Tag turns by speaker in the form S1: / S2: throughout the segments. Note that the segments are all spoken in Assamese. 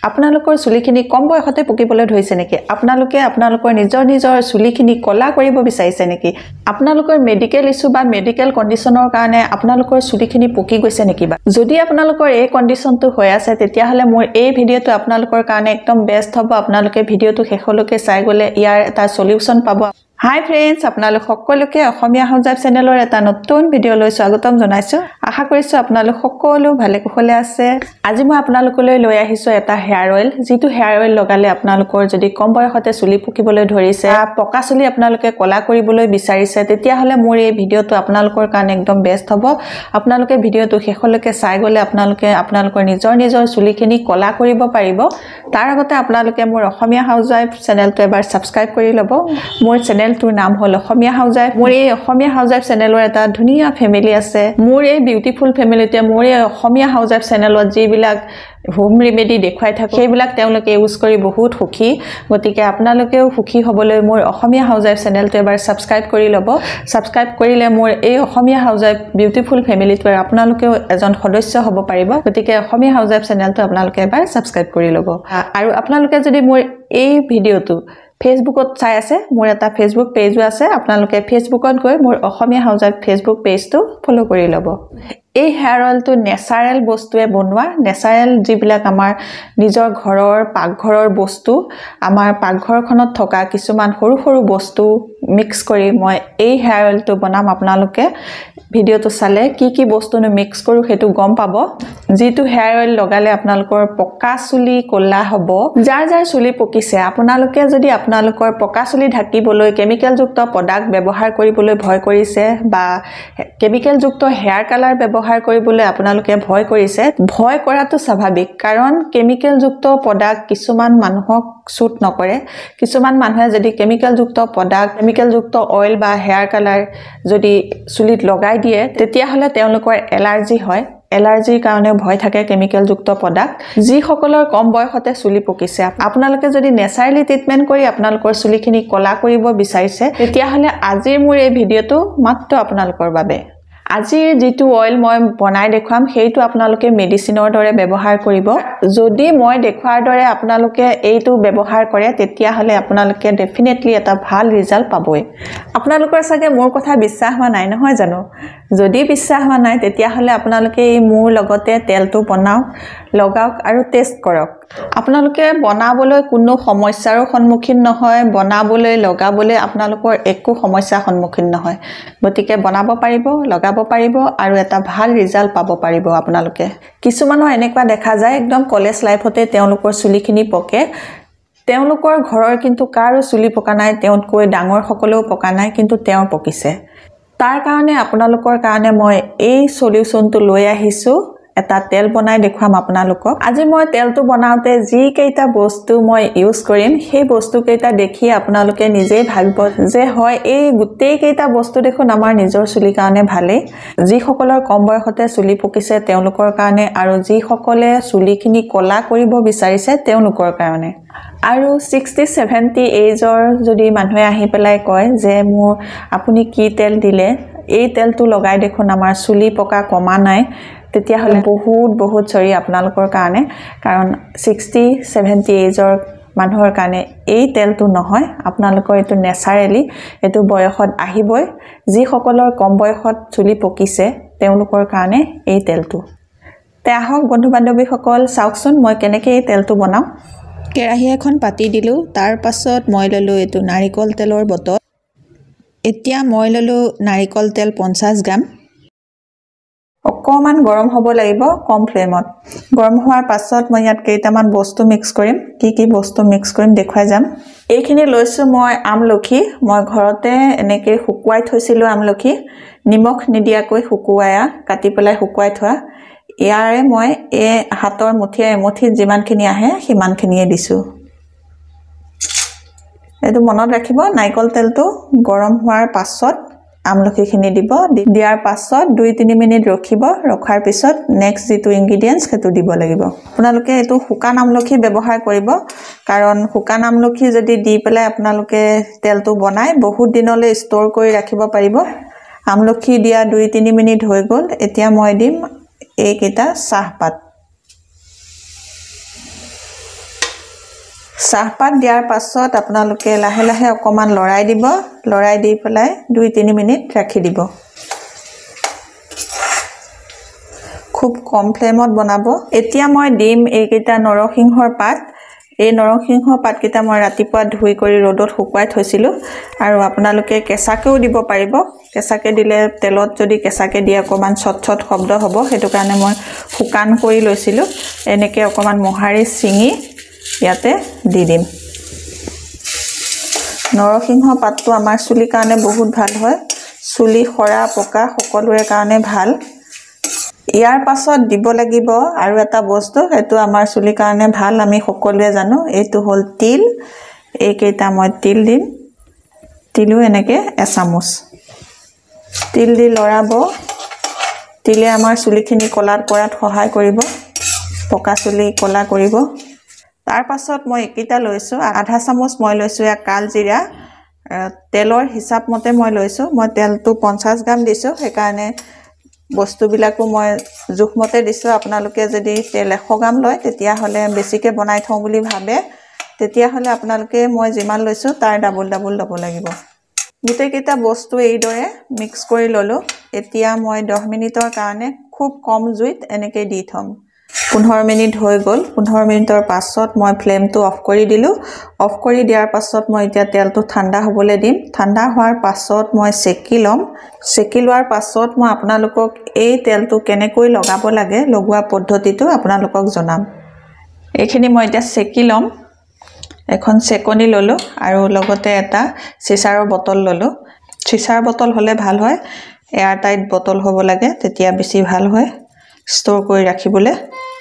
S1: আপোনালোকৰ চুলিখিনি কম বয়সতে পকিবলৈ ধৰিছে নেকি আপোনালোকে আপোনালোকৰ নিজৰ চুলিখিনি কলা কৰিব বিচাৰিছে নেকি আপোনালোকৰ মেডিকেল ইস্যু বা মেডিকেল কন্ডিশনৰ কাৰণে আপোনালোকৰ চুলিখিনি পকি গৈছে নেকি বা যদি আপোনালোকৰ এই কন্ডিশনটো হৈ আছে তেতিয়া হলে মোৰ এই ভিডিওটো আপোনালোকৰ কাৰণে একদম বেষ্ট হ'ব আপোনালোকে ভিডিওটো শেষলৈকে চাই গলে ইয়াৰ এটা সলিউশন পাব Hi friends, আপোনালোক সকলোকে অসমীয়া হাউজাব চেনেলৰ এটা নতুন ভিডিও লৈ স্বাগতম জনাইছো আশা কৰিছো আপোনালোক সকলো ভালে কুশলে আছে আজি মই আপোনালোকলৈ লৈ আহিছো এটা হেয়াৰ অইল যেটো হেয়াৰ অইল লগালে আপোনালোকৰ যদি কম বয়সতে চুলি পকিবলৈ ধৰিছে পকা চুলি আপোনালোকে কলা কৰিবলৈ বিচাৰিছে তেতিয়া হলে মোৰ এই ভিডিওটো আপোনালোকৰ কাৰণে একদম বেষ্ট হ'ব আপোনালোকে ভিডিওটো শেষলৈকে চাই গলে আপোনালোকৰ নিজৰ চুলিখিনি কলা কৰিব পাৰিব তাৰ আগতে আপোনালোকে মোৰ অসমীয়া হাউজাব চেনেলটো এবাৰ সাবস্ক্ৰাইব কৰি লব মোৰ চেনেলটোৰ নাম হল অসমীয়া হাউজাব মোৰ এই অসমীয়া হাউজাব চেনেলৰ এটা ধুনীয়া ফেমিলি আছে মোৰ এই বিউটিফুল ফেমিলিতে মোৰ এই অসমীয়া হাউজাব চেনেলত যিবিলাক হোম ৰেমেডি দেখুৱাই থাকে সেইবিলাক তেওঁলোকে ইউজ কৰি বহুত সুখী গতিকে আপোনালোকেও সুখী হ'বলৈ মোৰ অসমীয়া হাউজাব চেনেলটো এবাৰ সাবস্ক্ৰাইব কৰি লব সাবস্ক্ৰাইব কৰিলে মোৰ এই অসমীয়া হাউজাব বিউটিফুল ফেমিলিটোৰ আপোনালোকেও এজন সদস্য হ'ব পাৰিব গতিকে অসমীয়া হাউজাব চেনেলটো আপোনালোকে এবাৰ সাবস্ক্ৰাইব কৰি লব আৰু আপোনালোকে যদি মোৰ এই ভিডিওটো ফেসবুকত চাই আছে মোৰ এটা ফেসবুক পেজও আছে আপোনালোকে ফেসবুকত গৈ মোৰ অসমীয়া হাউজাব ফেসবুক পেজটো ফলো কৰি লব এই হেয়াৰ অইলটো নেচাৰেল বস্তুৱে বনোৱা নেচাৰেল যিবিলাক আমাৰ নিজৰ ঘৰৰ পাকঘৰৰ বস্তু আমাৰ পাকঘৰখনত থকা কিছুমান সৰু বস্তু মিক্স কৰি মই এই হেয়াৰ অইলটো বনাম আপোনালোকে ভিডিওটো চালে কি বস্তুনো মিক্স কৰো হেতু গম পাব যেটো হেয়াৰ অইল লগালে আপোনালোকৰ পকা চুলি কলা হ'ব যাৰ চুলি পকিছে আপোনালোকে যদি আপোনালোকৰ পকা চুলি ঢাকিবলৈ কেমিকেল যুক্ত প্ৰডাক্ট ব্যৱহাৰ কৰিবলৈ ভয় কৰিছে বা কেমিকেল যুক্ত হেয়াৰ কালাৰ ব্যৱহাৰ কৰিবলৈ আপোনালোকে ভয় কৰিছে ভয় কৰাটো স্বাভাৱিক কাৰণ কেমিকেল যুক্ত প্ৰডাক্ট কিছুমান মানুহক সুট নকৰে কিছুমান মানুহে যদি কেমিকেল যুক্ত প্ৰডাক্ট কেমিকেল যুক্ত অইল বা হেয়াৰ কালাৰ যদি চুলিত লগাই দিয়ে তেতিয়া হলে তেওঁলোকৰ এলাৰ্জি হয় এলাৰ্জিৰ কাৰণে ভয় থাকে কেমিকেল যুক্ত প্ৰডাক্ট যি সকলৰ কম বয়সতে চুলি পকিছে আপোনালোকে যদি নেচাৰেলি ট্ৰিটমেন্ট কৰি আপোনালোকৰ চুলিখিনি কলা কৰিব বিচাৰিছে তেতিয়া হলে আজিৰ মোৰ এই ভিডিওটো মাত্ৰ আপোনালোকৰ বাবে আজিৰ যেটো অইল মই বনাই দেখুৱাম সেইটো আপোনালোকে মেডিচিনৰ দৰে ব্যৱহাৰ কৰিব যদি মই দেখুৱাৰ দৰে আপোনালোকে এইটো ব্যৱহাৰ কৰে তেতিয়া হলে আপোনালোকে ডেফিনেটলি এটা ভাল ৰিজাল্ট পাবই আপোনালোকৰ সাগে মোৰ কথা বিশ্বাস হোৱা নাই নহয় জানো যদি বিশ্বাস হোৱা নাই তেতিয়া হলে আপোনালোকে এই মোৰ লগতে তেলটো বনাওক লগাওক আৰু টেষ্ট কৰক আপোনালোকে বনাবলৈ কোনো সমস্যাৰ সন্মুখীন নহয় বনাবলৈ লগাবলৈ আপোনালোকৰ একো সমস্যাৰ সন্মুখীন নহয় গতিকে বনাব পাৰিব লগাব পাৰিব আৰু এটা ভাল ৰিজাল্ট পাব পাৰিব আপোনালোকে কিছুমানৰ এনেকুৱা দেখা যায় একদম কলেজ লাইফতে তেওঁলোকৰ চুলিখিনি পকে তেওঁলোকৰ ঘৰৰ কিন্তু কাৰো চুলি পকা নাই তেওঁতকৈ ডাঙৰ সকলেও পকা নাই কিন্তু তেওঁ পকিছে তাৰ কাৰণে আপোনালোকৰ কাৰণে মই এই সলিউশনটো লৈ আহিছো এটা তেল বনাই দেখুৱাম আপোনালোকক আজি মই তেলটো বনাওতে যি কেইটা বস্তু মই ইউজ কৰিম সেই বস্তু কেইটা দেখি আপোনালোকে নিজে ভাবিব যে হয় এই গুটেই কেইটা বস্তু দেখোন আমাৰ নিজৰ চুলি কাৰণে ভালে যি সকলৰ কম বয়সতে চুলি পকিছে তেওঁলোকৰ কাৰণে আৰু যি সকলে চুলিখিনি কলা কৰিব বিচাৰিছে তেওঁলোকৰ কাৰণে আৰু 60-70 এজৰ যদি মানুহে আহি পেলাই কয় যে মোৰ আপুনি কি তেল দিলে এই তেলটো লগাই দেখোন আমাৰ চুলি পকা কমা নাই তেতিয়া হলে বহুত সৰি আপোনালোকৰ কাৰণে কাৰণ 60-70 এজৰ মানুহৰ কাৰণে এই তেলটো নহয় আপোনালোকৰ এটো নেচাৰেলি এটো বয়সত আহিবই যি সকলৰ কম বয়সত চুলি পকিছে তেওঁলোকৰ কাৰণে এই তেলটো তে আহক বন্ধু বান্ধৱী সকল চাওকচোন মই কেনেকৈ এই তেলটো বনাও কেৰাহী এখন পাতি দিলো তাৰ পাছত মই ললো এটো নাৰিকল তেলৰ বটল এতিয়া মই ললো নাৰিকল তেল 50 গ্ৰাম অকমান গৰম হ'ব লাগিব কম ফ্লেমত গৰম হোৱাৰ পাছত মই ইয়াত কেইটামান বস্তু মিক্স কৰিম কি বস্তু মিক্স কৰিম দেখুৱাই যাম এইখিনি লৈছো মই আমলখি মই ঘৰতে এনেকৈ শুকুৱাই থৈছিলো আমলখি নিমখ নিদিয়াকৈ শুকুৱায়া কাটি পেলাই শুকুৱাই থোৱা ইয়াৰে মই এই হাতৰ মুঠিত যিমানখিনি আহে সিমানখিনিয়ে দিছো এটো মনত ৰাখিব নাৰিকল তেলটো গৰম হোৱাৰ পাছত আমলখিখিনি দিব দিয়াৰ পাছত 2-3 মিনিট ৰখাৰ পিছত নেক্সট যেটো ইনগ্ৰেডিয়েন্টস হেতু দিব লাগিব আপোনালোকে এটো শুকান আমলখি ব্যৱহাৰ কৰিব কাৰণ শুকান আমলখি যদি দি পেলাই আপোনালোকে তেলটো বনাই বহুত দিনলৈ ষ্টৰ কৰি ৰাখিব পাৰিব আমলখি দিয়া 2-3 মিনিট হৈ গল এতিয়া মই দিম এইকেইটা চাহপাত চাহপাত দিয়াৰ পাছত আপোনালোকে লাহে লাহে অকমান লৰাই দিব লৰাই দি পেলাই 2-3 মিনিট ৰাখি দিব খুব কম ফ্লেমত বনাব এতিয়া মই দিম এইকেইটা নৰসিংহৰ পাত এই নৰসিংহ পাতকেইটা মই ৰাতিপুৱা ধুই কৰি ৰ'দত শুকুৱাই থৈছিলো আৰু আপোনালোকে কেঁচাকেও দিব পাৰিব কেঁচাকে দিলে তেলত যদি কেঁচাকে দিয়া অকমান ছট শব্দ হ'ব হেতু কাৰণে মই শুকান কৰি লৈছিলো এনেকে অকমান মোহাৰি চিঙি ইয়াতে দি দিম নৰসিংহ পাতটো আমাৰ চুলিৰ কাৰণে বহুত ভাল হয় চুলি খৰা পকা সকলোৰে কাৰণে ভাল ইয়াৰ পাছত দিব লাগিব আৰু এটা বস্তু এটো আমাৰ চুলিৰ কাৰণে ভাল আমি সকলোৱে জানো এটো হল তিল এইকেইটা মই তিল দিম তিলু এনেকে এচামুচ তিল দি লৰাব তিলে আমাৰ চুলিখিনি কলাৰ কৰাত সহায় কৰিব পকা চুলি কলা কৰিব তাৰ পাছত মই একিটা লৈছো আধা চামুচ মই লৈছো এক কালজিৰা তেলৰ হিচাপ মতে মই লৈছো মই তেলটো 50 গ্ৰাম দিছো সেই কাৰণে বস্তুবিলাকো মই জুখমতে দিছো আপোনালোকে যদি তেল 100 গ্ৰাম লয় তেতিয়া হলে বেছিকে বনাই থওঁ বুলি ভাবে তেতিয়া হলে আপোনালোকে মই যিমান লৈছো তাৰ ডাবল ল'ব লাগিব গুটেকিটা বস্তু এই দৰে মিক্স কৰি ললো এতিয়া মই 10 মিনিটৰ কাৰণে খুব কম জুইত এনেকে দি থম 15 মিনিট হৈ গল 15 মিনিটৰ পাছত মই ফ্লেমটো অফ কৰি দিলো অফ কৰি দিয়াৰ পাছত মই এতিয়া তেলটো ঠাণ্ডা হ'বলৈ দিম ঠাণ্ডা হোৱাৰ পাছত মই সেকি লম সেকি লোৱাৰ পাছত মই আপোনালোকক এই তেলটো কেনেকৈ লগাব লাগে লগোৱা পদ্ধতিটো আপোনালোকক জনাম এইখিনি মই এতিয়া সেকি লম এখন সেকনি ললো আৰু লগতে এটা চিচাৰৰ বটল ললো চিচাৰ বটল হলে ভাল হয় এয়াৰ টাইট বটল হ'ব লাগে তেতিয়া বেছি ভাল হয় ষ্টৰ কৰি ৰাখিবলৈ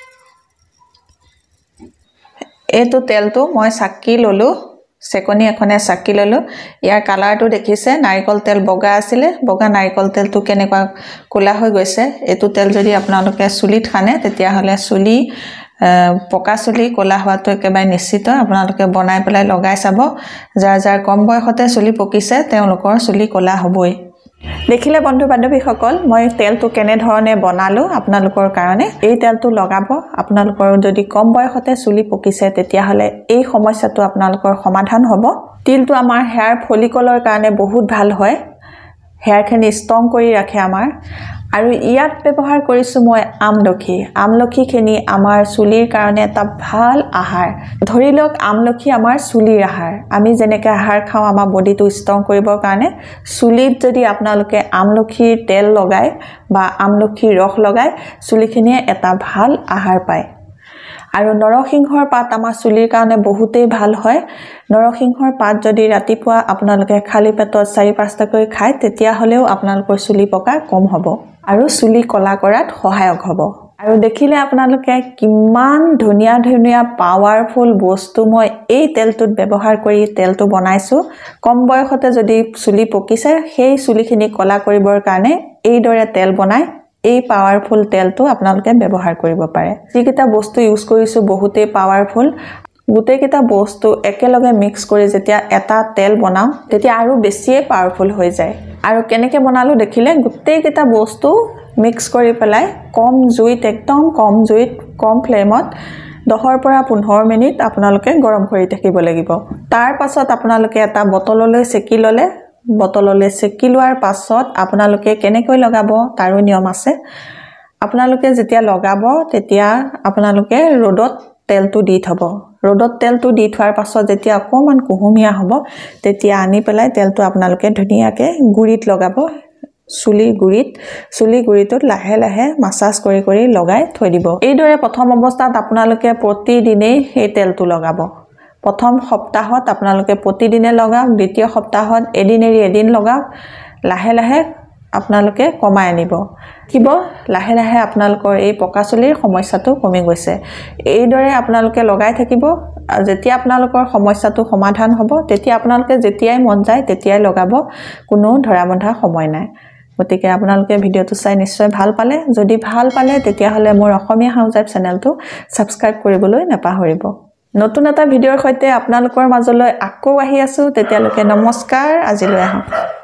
S1: এটো তেলটো মই সাকি ললো সেকনি এখনে সাকি ললো ইয়াৰ কালাৰটো দেখিছে নাৰিকল তেল বগা আছিল বগা নাৰিকল তেলটো কেনেকুৱা কোলা হৈ গৈছে এটো তেল যদি আপোনালোকে চুলিত খানে তেতিয়া হলে চুলি পকা চুলি কোলা হোৱাটো একেবাৰে নিশ্চিত আপোনালোকে বনাই পেলাই লগাই চাব যাৰ যাৰ কম বয়সতে চুলি পকিছে তেওঁলোকৰ চুলি কোলা হ'বই দেখিলে বন্ধু বান্ধৱীসকল মই তেলটো কেনে ধৰণে বনালো আপোনালোকৰ কাৰণে এই তেলটো লগাব আপোনালোকৰ যদি কম বয়সতে চুলি পকিছে তেতিয়া হলে এই সমস্যাটো আপোনালোকৰ সমাধান হ'ব তিলটো আমাৰ হেয়াৰ ফলিকলৰ কাৰণে বহুত ভাল হয় হেয়াৰখিনি ষ্ট্ৰং কৰি ৰাখে আমাৰ আৰু ইয়াত ব্যৱহাৰ কৰিছো মই আমলখিখিনি আমাৰ চুলিৰ কাৰণে এটা ভাল আহাৰ ধৰি লওক আমলখি আমাৰ চুলিৰ আহাৰ আমি যেনেকৈ আহাৰ খাওঁ আমাৰ বডিটো ষ্ট্ৰং কৰিবৰ কাৰণে চুলিত যদি আপোনালোকে আমলখিৰ তেল লগাই বা আমলখিৰ ৰস লগাই চুলিখিনিয়ে এটা ভাল আহাৰ পায় আৰু নৰসিংহৰ পাত আমাৰ চুলিৰ কাৰণে বহুতেই ভাল হয় নৰসিংহৰ পাত যদি ৰাতিপুৱা আপোনালোকে খালি পেটত 4-5টা কৈ খায় তেতিয়া হলেও আপোনালোকৰ চুলি পকা কম হ'ব আৰু চুলি কলা কৰাত সহায়ক হ'ব আৰু দেখিলে আপোনালোকে কিমান ধুনিয়া ধুনিয়া পাৱাৰফুল বস্তু মই এই তেলটোত ব্যৱহাৰ কৰি তেলটো বনাইছো কম বয়সতে যদি চুলি পকিছে সেই চুলিখিনি কলা কৰিবৰ কাৰণে এই দৰে তেল বনাই এই পাৱাৰফুল তেলটো আপোনালোকে ব্যৱহাৰ কৰিব পাৰে যিকিটা বস্তু ইউজ কৰিছো বহুতেই পাৱাৰফুল গুটেকিটা বস্তু একেলগে মিক্স কৰি যেতিয়া এটা তেল বনাও তেতিয়া আৰু বেছিয়ে পাৱাৰফুল হৈ যায় আৰু কেনেকৈ বনালো দেখিলে গুটেকিটা বস্তু মিক্স কৰি পেলাই কম জুইত একদম কম জুইত কম ফ্লেমত 10 পৰা 15 মিনিট আপোনালোকে গৰম কৰি থাকিব লাগিব তাৰ পাছত আপোনালোকে এটা বটললৈ সেকি ললে বটললৈ সেকি লোৱাৰ পাছত আপোনালোকে কেনেকৈ লগাব তাৰো নিয়ম আছে আপোনালোকে যেতিয়া লগাব তেতিয়া আপোনালোকে ৰ'দত তেলটো দি থব ৰ'দত তেলটো দি থোৱাৰ পাছত যেতিয়া অকমান কুহুমিয়া হ'ব তেতিয়া আনি পেলাই তেলটো আপোনালোকে ধুনিয়াকে গুৰিত লগাব চুলি গুৰিটোত লাহে লাহে মাসাজ কৰি কৰি লগাই থৈ দিব এইদৰে প্ৰথম অৱস্থাত আপোনালোকে প্ৰতিদিনেই এই তেলটো লগাব প্ৰথম সপ্তাহত আপোনালোকে প্ৰতিদিনে লগাওক দ্বিতীয় সপ্তাহত এদিন এৰি এদিন লগাওক লাহে লাহে আপোনালোকে কমাই আনিব কিব লাহে লাহে আপোনালোকৰ এই পকা চুলিৰ সমস্যাটো কমি গৈছে এইদৰে আপোনালোকে লগাই থাকিব যেতিয়া আপোনালোকৰ সমস্যাটো সমাধান হ'ব তেতিয়া আপোনালোকে যেতিয়াই মন যায় তেতিয়াই লগাব কোনো ধৰা বন্ধা সময় নাই গতিকে আপোনালোকে ভিডিওটো চাই নিশ্চয় ভাল পালে যদি ভাল পালে তেতিয়া হলে মোৰ অসমীয়া হাউজাইপ চেনেলটো সাবস্ক্ৰাইব কৰিবলৈ নাপাহৰিব নতুন এটা ভিডিওৰ সৈতে আপোনালোকৰ মাজলৈ আকৌ আহি আছো তেতিয়ালৈকে নমস্কাৰ আজিলৈ আহক